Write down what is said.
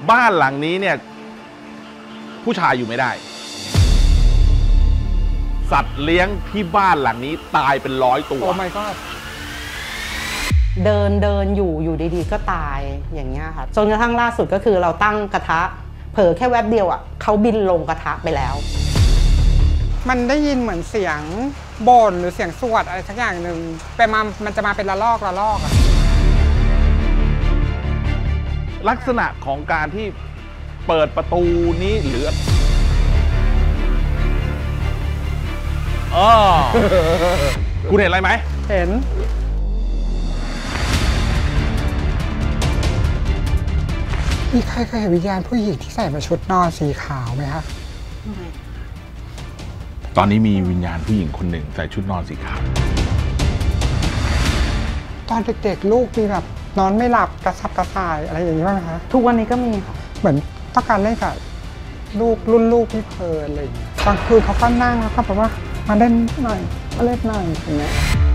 บ้านหลังนี้เนี่ยผู้ชายอยู่ไม่ได้สัตว์เลี้ยงที่บ้านหลังนี้ตายเป็น100 ตัวโอ้ my god เดินอยู่ดีๆก็ตายอย่างเงี้ยค่ะจนกระทั่งล่าสุดก็คือเราตั้งกระทะเผลอแค่แวบเดียวอ่ะเขาบินลงกระทะไปแล้วมันได้ยินเหมือนเสียงบ่นหรือเสียงสวดอะไรสักอย่างหนึ่งมันจะมาเป็นระลอกอะลักษณะของการที่เปิดประตูนี้หรือคุณเห็นอะไรไหมเห็นมีใครเคยเห็นวิญญาณผู้หญิงที่ใส่มาชุดนอนสีขาวไหมคะตอนนี้มีวิญญาณผู้หญิงคนหนึ่งใส่ชุดนอนสีขาวตอนเด็กๆลูกมีแบบนอนไม่หลับกระสับกระส่ายอะไรอย่างนี้บ้างไหมคะทุกวันนี้ก็มีค่ะเหมือนต้องการเล่นกับรุ่นลูกพี่เพลินอะไรอย่างเงี้ยกลางคืนเขาก็นั่งแล้วก็แบบว่ามาเล่นหน่อยมาเล่นหน่อยอย่างเงี้ย